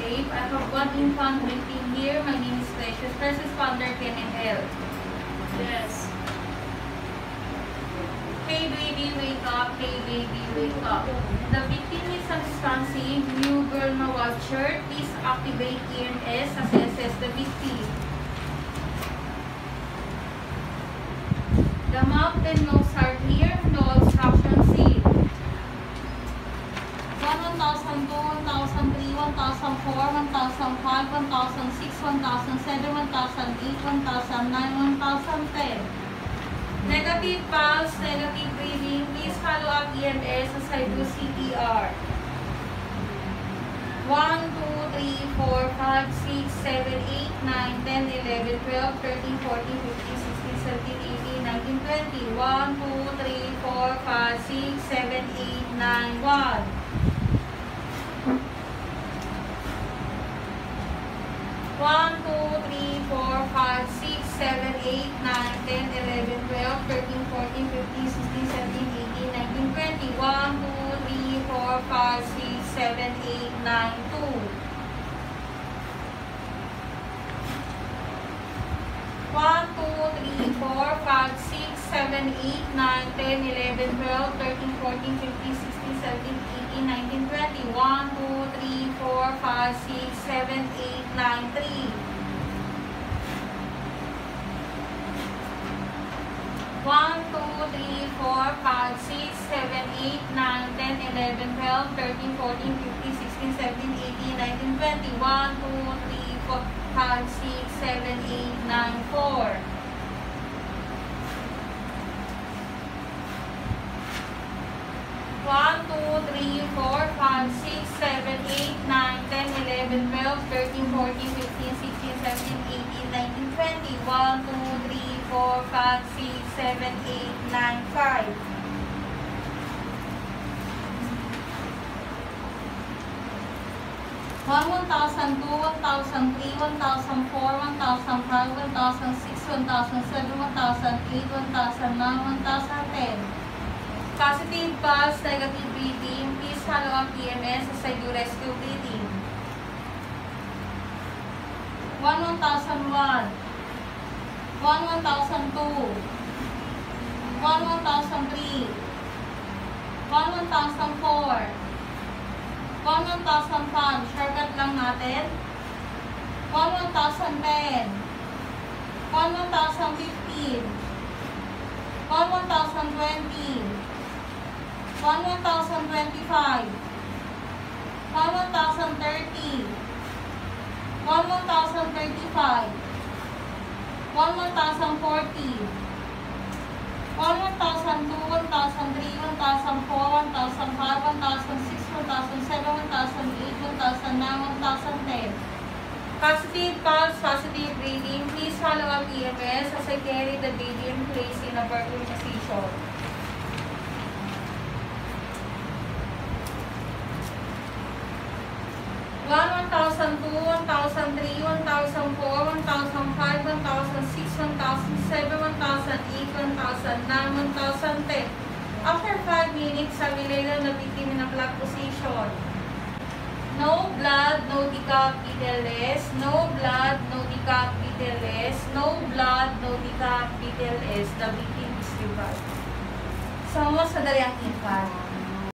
safe. I have one infant victim here. My name is Precious. First responder, can I help? Yes. Hey baby, wake up. Hey baby, wake up. The victim is unresponsive. New girl na watcher. Please activate EMS as I assess the victim. The mouth and nose are clear. No obstruction seen. 1, 1002, 1003, 1004, 1005, 1006, 1007, 1008, 1009, 1010. Negative pulse, negative breathing. Please follow up EMS as I do CPR. 1, 2, 3, 4, 5, 6, 7, 8, 9, 10, 11, 12, 13, 14, 15, 16, 17, 18, 19, 20. 1, 2, 3, 4, 5, 6, 7, 8, 9, 1. 1, 2, 3, 4, 5, 6, 7, 8, 9, 10, 11, 12, 13, 14, 15, 16, 17, 18, 19, 20. 1, 2, 3, 4, 5, 6, 7, 8, 9, 2. 1, 2, 3, 4, 5, 6, 7, 8, 9, 10, 11, 12, 13, 14, 15, 16, 17, 18, 19, 20. 1, 2, 3, 4, 5, 6, 7, 8, 9, 3. 1, 2, 3, 4, 5, 6, 7, 8, 9, 10, 11, 12, 13, 14, 15, 16, 17, 18, 19, 20. 1, 2, 3, 4, 5, 6, 7, 8, 9, 4. 1, 2, 3, 4, 5, 6, 7, 8, 9, 10, 11, 12, 13, 14, 15, 16, 17, 18, 19, 20. 1, 2, 3, 4, 5, 6, 7, 8, 9, 5. 1, 1002, 1003, 1004, 1005, 1006, 1007, 1008, 1009, 1010. Positive pulse, negative breathing. Please follow up EMS as I do rescue breathing. 1, 1001. 1, 1002. 1, 1003. 1, 1004. 1, 1005. Shortcut lang natin. 1, 1010. 1, 1015. 1, 1020. 1, 1025. 1, 1030. 1, 1035. 1, 1040. 1, 1002, 1003, 1004, 1005, 1006, 1007, 1008, 1009, 1010. Positive pulse, positive breathing. Please follow up EMS as I carry the baby in place in a vertical position. 1, 1002, 1003, 1004, 1005, 1006, 1007, 1008, 1009, 1010. After 5 minutes, I will lay down the victim in a flat position. No blood, no decap, BTLS. No blood, no decap, BTLS. No blood, no decap, BTLS. The victim is revived. Sama sa dali ang infant.